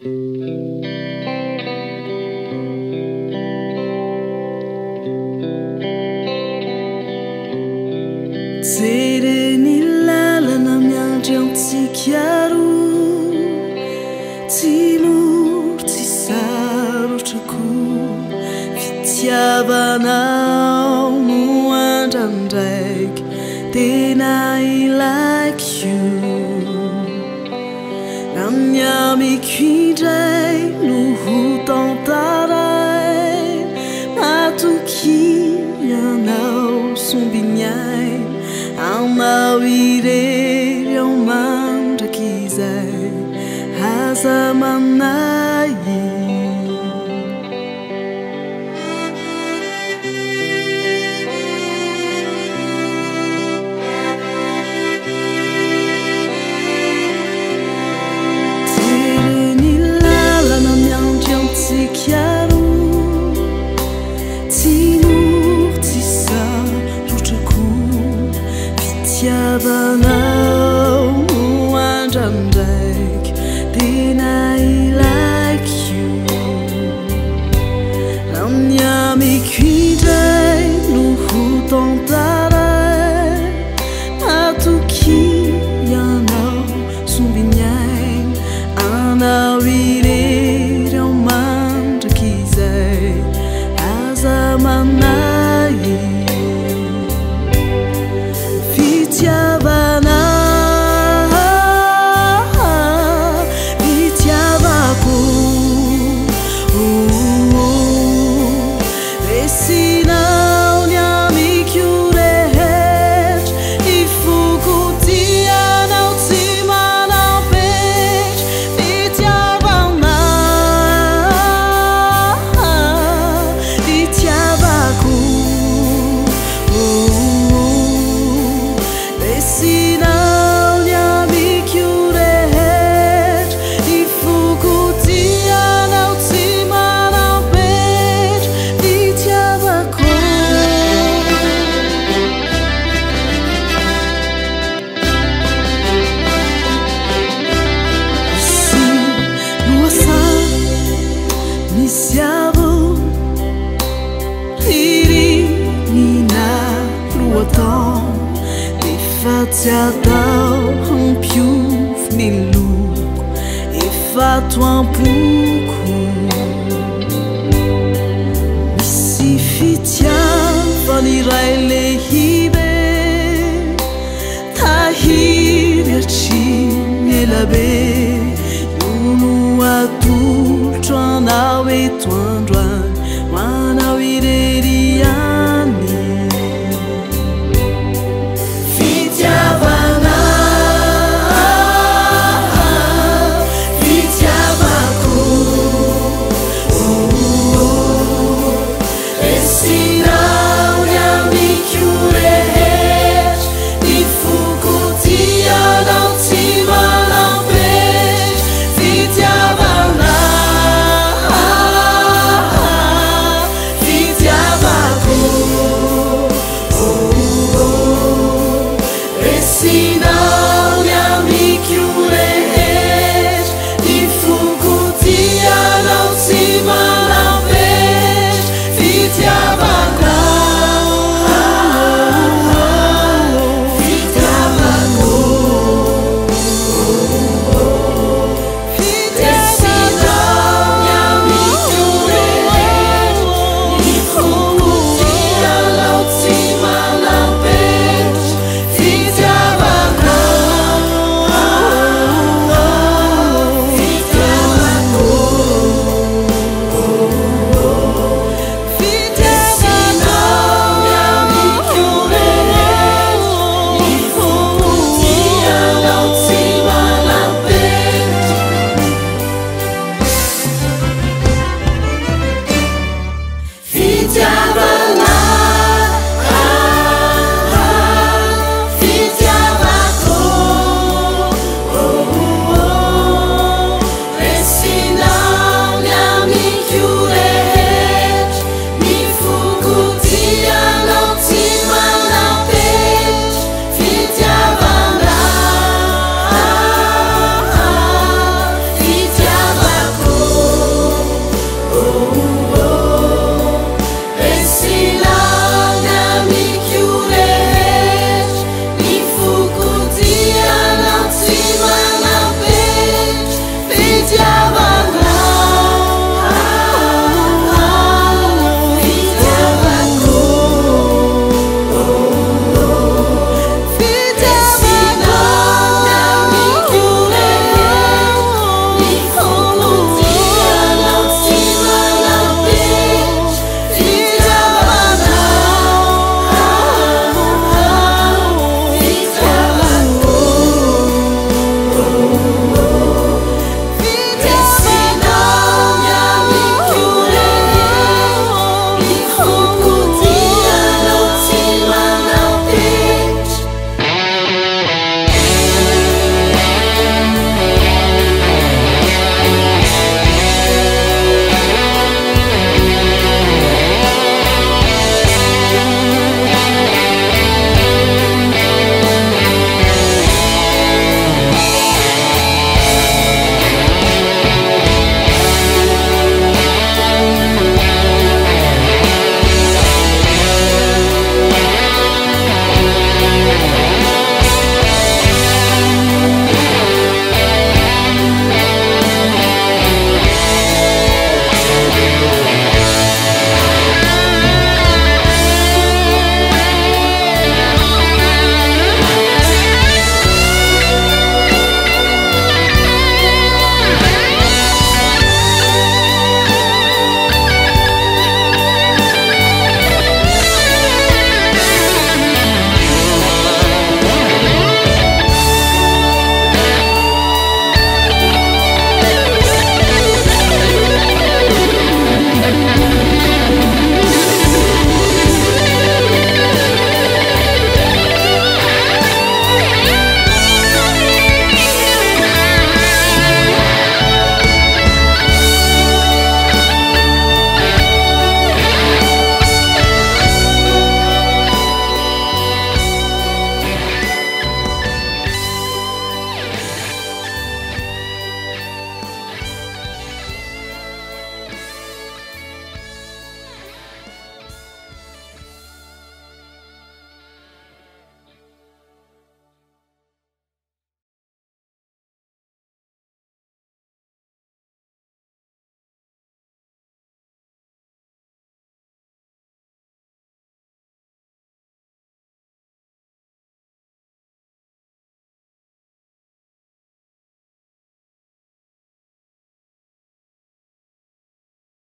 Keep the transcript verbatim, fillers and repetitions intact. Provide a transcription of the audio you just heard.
Jereny lalana miandry amintsika roa, tsy moro tsy sarotrako, fitiavanao no andrandraiky tena ilaiko io. Na ny amiko indray no ho tantaray, matoky anao sombinay, anao irery ao mandrakizay aza manay. Jereny lalana miandry amintsika roa, tsy moro tsy sarotrako, fitiavanao no andrandraiky tena ilaiko io. Na ny amiko indray no ho tantaray, matoky anao sombinay, anao irery ao mandrakizay aza manay. Fitiavanao, fitiavako, resinao ny amiko rehetra, ifoko-tianao tsy manam-petra. Fitiavanao, fitiavako, resinao ny amiko rehetra, ifoko-tianao tsy manam-petra. Fitiavako. Si loasary misy avo, ririnina lohatao, efa tsy atao hampiofy ny loko, efa toampoko. Misy fitiavany iray lehibe, tahiry atrimy elabe, io no atolotro anao eto